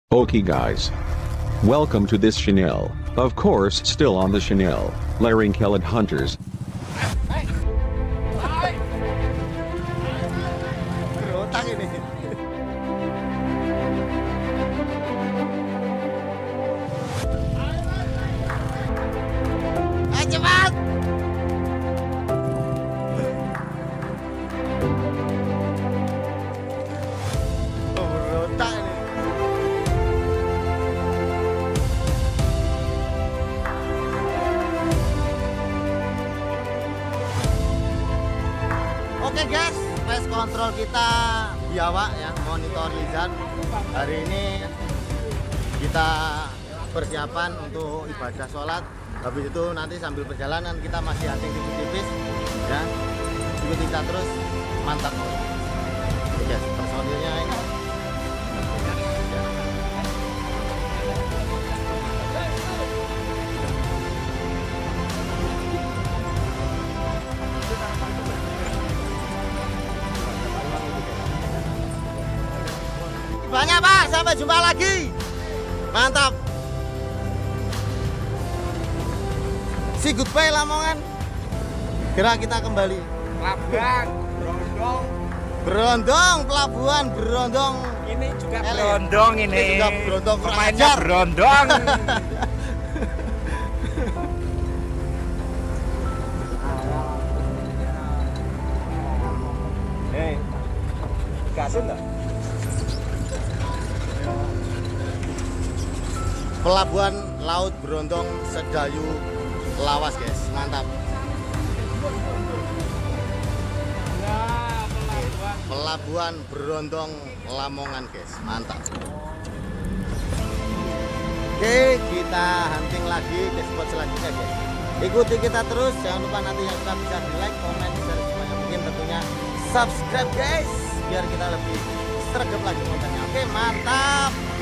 Okay guys. Welcome to this channel. Of course still on the channel, Laryncelid Hunters. Berontak ini. Ayo cepat. Berontak ini. Oke guys, pest kontrol kita biawak ya, monitor lizard. Hari ini kita persiapan untuk ibadah sholat. Habis itu nanti sambil perjalanan kita masih hunting tipis-tipis ya. Ikuti kita terus, mantap. Oke guys, personilnya ini. Banyak Pak, sampai jumpa lagi. Mantap. Si goodbye Lamongan. Gerak kita kembali. Pelabuhan Brondong. Berondong, pelabuhan Berondong. Ini juga Ele. Brondong ini. Ini juga Brondong, kurang Pemainnya ajar. Brondong. Hei, gasin enggak? Pelabuhan Laut Berondong Sedayu Lawas guys, mantap. Pelabuhan Berondong Lamongan guys, mantap. Oke, kita hunting lagi ke spot selanjutnya guys. Ikuti kita terus, jangan lupa nanti yang suka bisa di like, komen, share semuanya mungkin, tentunya subscribe guys, biar kita lebih sergap lagi kontennya. Oke, mantap.